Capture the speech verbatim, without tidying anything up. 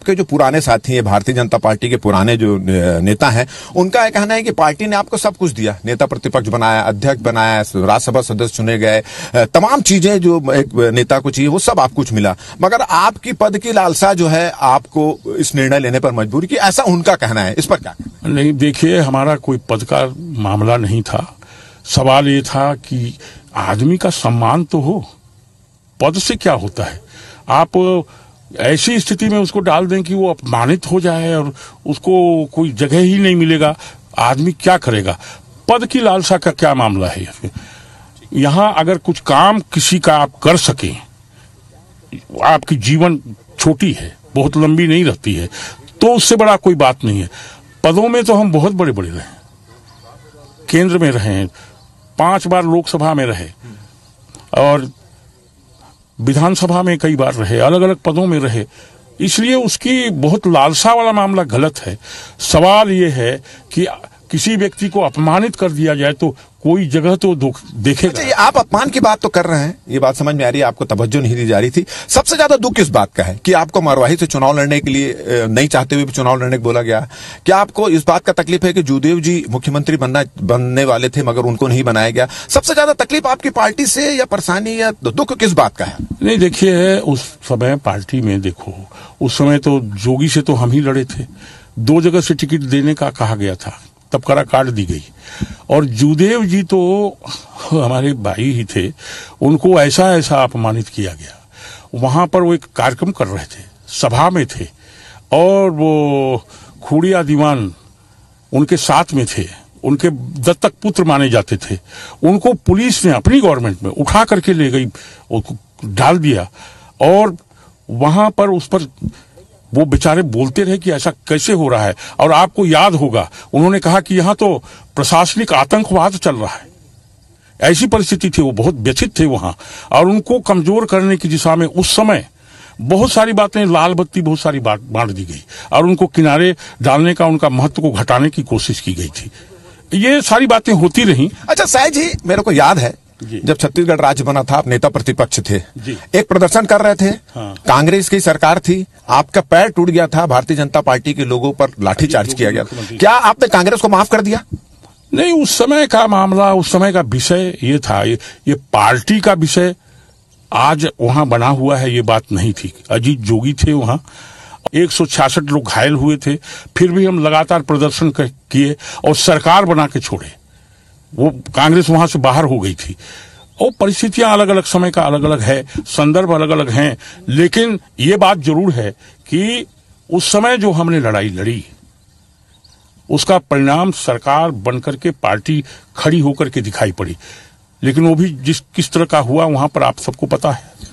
के जो पुराने साथी हैं, भारतीय जनता पार्टी के पुराने जो नेता हैं, उनका कहना है कि पार्टी ने आपको सब कुछ दिया, नेता प्रतिपक्ष बनाया, अध्यक्ष बनाया, राज्यसभा सदस्य चुने गए, तमाम चीजें जो एक नेता को चाहिए वो सब आपको कुछ मिला, मगर आपकी पद की लालसा जो है आपको इस निर्णय लेने पर मजबूर की, ऐसा उनका कहना है। इस पर क्या? नहीं, देखिए, हमारा कोई पद का मामला नहीं था। सवाल ये था कि आदमी का सम्मान तो हो, पद से क्या होता है। आप ऐसी स्थिति में उसको डाल दें कि वो अपमानित हो जाए और उसको कोई जगह ही नहीं मिलेगा, आदमी क्या करेगा। पद की लालसा का क्या मामला है। यहां अगर कुछ काम किसी का आप कर सकें, आपकी जीवन छोटी है, बहुत लंबी नहीं रहती है, तो उससे बड़ा कोई बात नहीं है। पदों में तो हम बहुत बड़े बड़े रहे, केंद्र में रहे, पांच बार लोकसभा में रहे और विधानसभा में कई बार रहे, अलग अलग पदों में रहे, इसलिए उसकी बहुत लालसा वाला मामला गलत है। सवाल ये है कि किसी व्यक्ति को अपमानित कर दिया जाए तो कोई जगह तो देखेगा। अच्छा, ये आप अपमान की बात तो कर रहे हैं, ये बात समझ में आ रही है, आपको तवज्जो नहीं दी जा रही थी। सबसे ज्यादा दुख किस बात का है कि आपको मरवाही से चुनाव लड़ने के लिए नहीं चाहते हुए भी चुनाव लड़ने को बोला गया? क्या आपको इस बात का तकलीफ है कि जूदेव जी मुख्यमंत्री बनना बनने वाले थे मगर उनको नहीं बनाया गया? सबसे ज्यादा तकलीफ आपकी पार्टी से या परेशानी या दुख किस बात का है? नहीं, देखिए, उस समय पार्टी में देखो, उस समय तो जोगी से तो हम ही लड़े थे, दो जगह से टिकट देने का कहा गया था, तब करा काट दी गई। और जूदेव जी तो हमारे भाई ही थे, उनको ऐसा ऐसा अपमानित किया गया। वहां पर वो एक कार्यक्रम कर रहे थे, सभा में थे, और वो खूड़िया दीवान उनके साथ में थे, उनके दत्तक पुत्र माने जाते थे। उनको पुलिस ने अपनी गवर्नमेंट में उठा करके ले गई, उसको डाल दिया, और वहां पर उस पर वो बेचारे बोलते रहे कि ऐसा कैसे हो रहा है। और आपको याद होगा, उन्होंने कहा कि यहां तो प्रशासनिक आतंकवाद चल रहा है, ऐसी परिस्थिति थी। वो बहुत व्यथित थे वहां, और उनको कमजोर करने की दिशा में उस समय बहुत सारी बातें, लाल बत्ती बहुत सारी बात बांट दी गई, और उनको किनारे डालने का, उनका महत्व को घटाने की कोशिश की गई थी। ये सारी बातें होती रही। अच्छा साईं जी, मेरे को याद है जब छत्तीसगढ़ राज्य बना था, आप नेता प्रतिपक्ष थे, एक प्रदर्शन कर रहे थे, हाँ। कांग्रेस की सरकार थी, आपका पैर टूट गया था, भारतीय जनता पार्टी के लोगों पर लाठीचार्ज किया गया था। क्या आपने कांग्रेस को माफ कर दिया? नहीं, उस समय का मामला, उस समय का विषय ये था, ये, ये पार्टी का विषय आज वहां बना हुआ है, ये बात नहीं थी। अजीत जोगी थे वहां, एक सौ छियासठ लोग घायल हुए थे, फिर भी हम लगातार प्रदर्शन किए और सरकार बना के छोड़े। वो कांग्रेस वहां से बाहर हो गई थी। और परिस्थितियां अलग अलग समय का अलग अलग है, संदर्भ अलग अलग हैं, लेकिन ये बात जरूर है कि उस समय जो हमने लड़ाई लड़ी, उसका परिणाम सरकार बनकर के पार्टी खड़ी होकर के दिखाई पड़ी। लेकिन वो भी जिस किस तरह का हुआ वहां पर आप सबको पता है।